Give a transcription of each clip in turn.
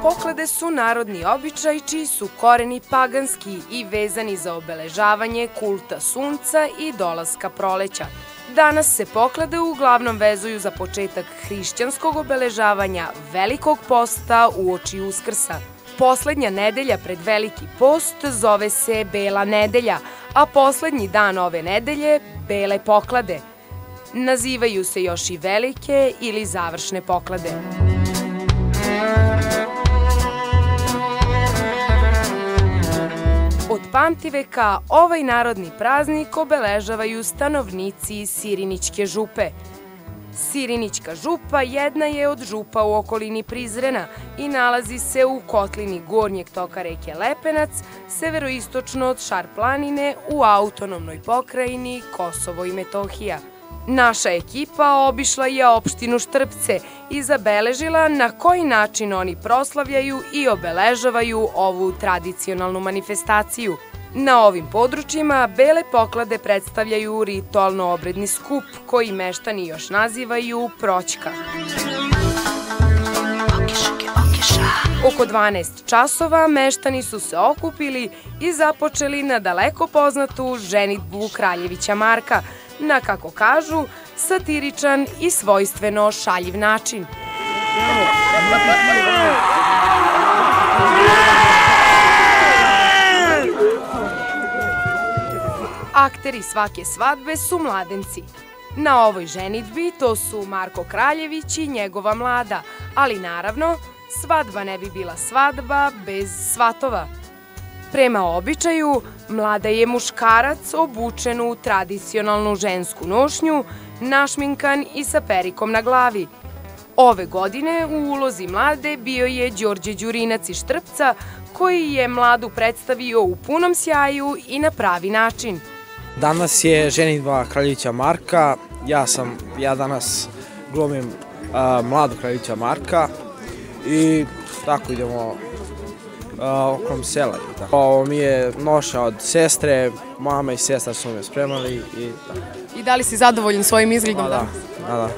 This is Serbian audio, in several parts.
poklade su narodni običaj čiji su koreni paganski i vezani za obeležavanje kulta sunca i dolaska proleća. Danas se poklade uglavnom vezuju za početak hrišćanskog obeležavanja Velikog posta uoči Uskrsa. Poslednja nedelja pred Veliki post zove se Bela nedelja, a poslednji dan ove nedelje Bele poklade. Nazivaju se još i velike ili završne poklade. Od pamtiveka ovaj narodni praznik obeležavaju stanovnici Sirinićke župe. Sirinićka župa jedna je od župa u okolini Prizrena i nalazi se u kotlini gornjeg toka reke Lepenac, severoistočno od Šar planine u autonomnoj pokrajini Kosovo i Metohija. Naša ekipa obišla je opštinu Štrpce i zabeležila na koji način oni proslavljaju i obeležavaju ovu tradicionalnu manifestaciju. Na ovim područjima Bele poklade predstavljaju ritualno-obredni skup koji meštani još nazivaju proćka. Oko 12 časova meštani su se okupili i započeli na daleko poznatu ženidbu Kraljevića Marka, na, kako kažu, satiričan i svojstveno šaljiv način. Akteri svake svadbe su mladenci. Na ovoj ženidbi to su Marko Kraljević i njegova mlada, ali naravno, svadba ne bi bila svadba bez svatova. Prema običaju, mlada je muškarac obučen u tradicionalnu žensku nošnju, našminkan i sa perikom na glavi. Ove godine u ulozi mlade bio je Đorđe Đurinac iz Štrpca, koji je mladu predstavio u punom sjaju i na pravi način. Danas je ženidba Kraljevića Marka. Ja danas glumim mladu Kraljevića Marka i tako idemo okrom sela. Ovo mi je noša od sestre, mama i sestra su me spremali i tako. I da li si zadovoljan svojim izgledom? Da.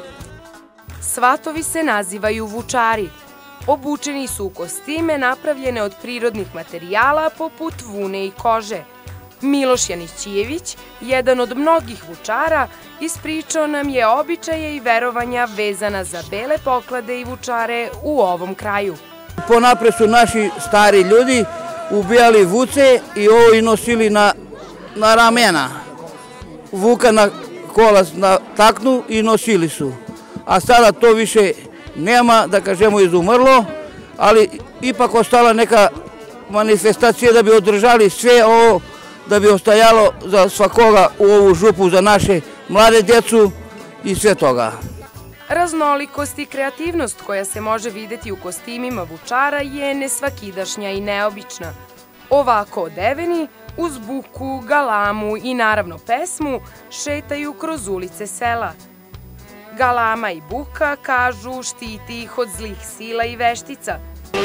Svatovi se nazivaju vučari. Obučeni su u kostime napravljene od prirodnih materijala poput vune i kože. Miloš Janićijević, jedan od mnogih vučara, ispričao nam je običaje i verovanja vezana za Bele poklade i vučare u ovom kraju. Ponapred su naši stari ljudi ubijali vuce i ovo i nosili na ramena. Vuka na kola taknu i nosili su. A sada to više nema, da kažemo, izumrlo, ali ipak ostala neka manifestacija da bi održali sve ovo, da bi ostajalo za svakoga u ovu župu, za naše mlade djecu i sve toga. Raznolikost i kreativnost koja se može videti u kostimima vučara je nesvakidašnja i neobična. Ovako odeveni, uz buku, galamu i naravno pesmu, šetaju kroz ulice sela. Galama i buka, kažu, štiti ih od zlih sila i veštica.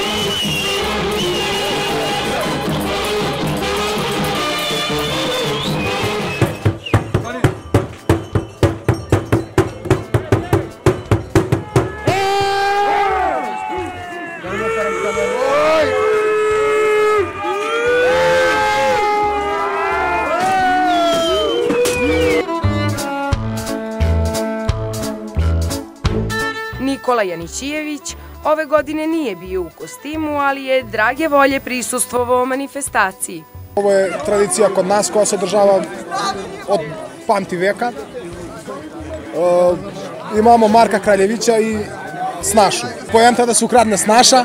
Nikola Janićijević ove godine nije bio u kostimu, ali je drage volje prisustvovao manifestaciji. Ovo je tradicija kod nas koja se održava od pamtiveka. Imamo Marka Kraljevića i snašu. Poenta da se ukradne snaša.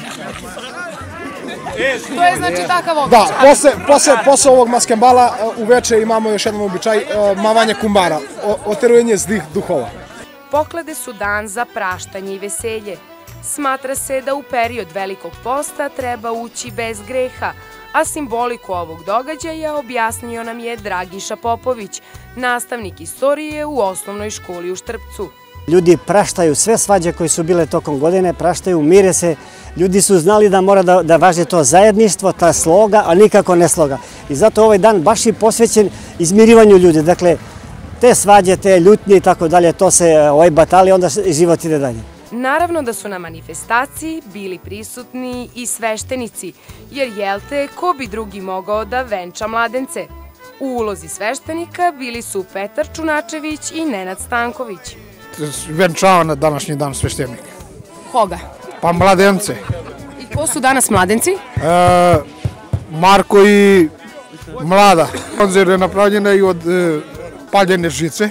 To je znači takav običaj? Da, posle ovog maskembala uveče imamo još jedan običaj, mavanje kumbara, oterujanje zlih duhova. Poklade su dan za praštanje i veselje. Smatra se da u period Velikog posta treba ući bez greha, a simboliku ovog događaja objasnio nam je Dragiša Popović, nastavnik istorije u osnovnoj školi u Štrpcu. Ljudi praštaju sve svađe koje su bile tokom godine, praštaju, mire se. Ljudi su znali da mora da važi to zajedništvo, ta sloga, a nikako ne sloga. I zato ovaj dan baš je posvećen izmirivanju ljudi. Dakle, te svađe, te ljutnje i tako dalje, to se batali, onda život ide dalje. Naravno da su na manifestaciji bili prisutni i sveštenici, jer jelte ko bi drugi mogao da venča mladence. U ulozi sveštenika bili su Petar Čunačević i Nenad Stanković. Venčava na današnji dan sveštenik. Koga? Pa mladence. I ko su danas mladenci? Marko i Mlada. Konzerv je napravljena i od paljene žice.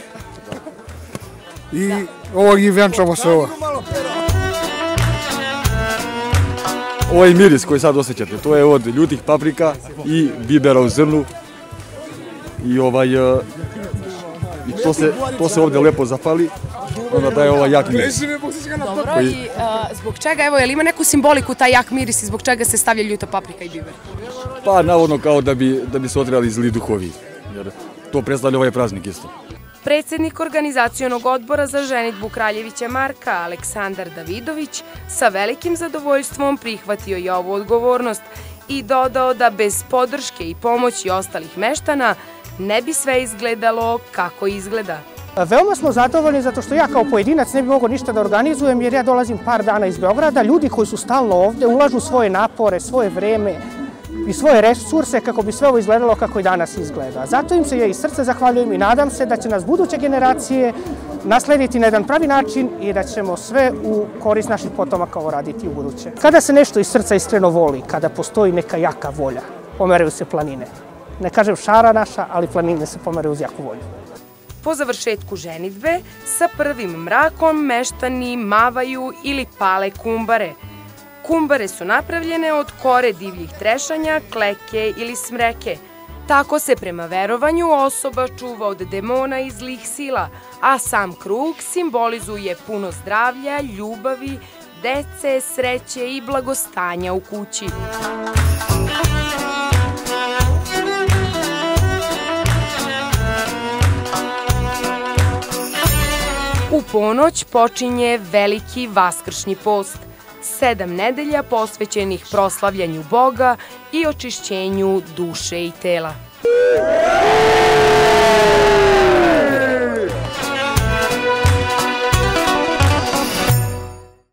I ovog i venčamo se ovo. Ovaj miris koji sad osjećate, to je od ljutih paprika i bibera u zrnu. I to se ovdje lepo zapali, onda daje ovaj jak miris. Dobro, i zbog čega, evo, je li ima neku simboliku taj jak miris i zbog čega se stavlja ljuta paprika i biber? Pa navodno kao da bi se otrali zli duhovi, jer to predstavlja ovaj praznik isto. Predsjednik organizacionog odbora za ženidbu Kraljevića Marka, Aleksandar Davidović, sa velikim zadovoljstvom prihvatio je ovu odgovornost i dodao da bez podrške i pomoći ostalih meštana ne bi sve izgledalo kako izgleda. Veoma smo zadovoljni zato što ja kao pojedinac ne bi mogao ništa da organizujem jer ja dolazim par dana iz Beograda. Ljudi koji su stalno ovde ulažu svoje napore, svoje vreme i svoje resurse kako bi sve ovo izgledalo kako i danas izgleda. Zato im se ja iz srca zahvaljujem i nadam se da će nas buduće generacije naslediti na jedan pravi način i da ćemo sve u korist naših potomaka ovo raditi u buduće. Kada se nešto iz srca iskreno voli, kada postoji neka jaka volja, pomeraju se planine. Ne kažem šara naša, ali planine se pomeraju uz jaku volju. Po završetku ženidbe, sa prvim mrakom meštani mavaju ili pale kumbare. Kumbare su napravljene od kore divljih trešanja, kleke ili smreke. Tako se prema verovanju osoba čuva od demona i zlih sila, a sam krug simbolizuje puno zdravlja, ljubavi, dece, sreće i blagostanja u kući. U ponoć počinje veliki vaskršnji post, 7 nedelja posvećenih proslavljanju Boga i očišćenju duše i tela.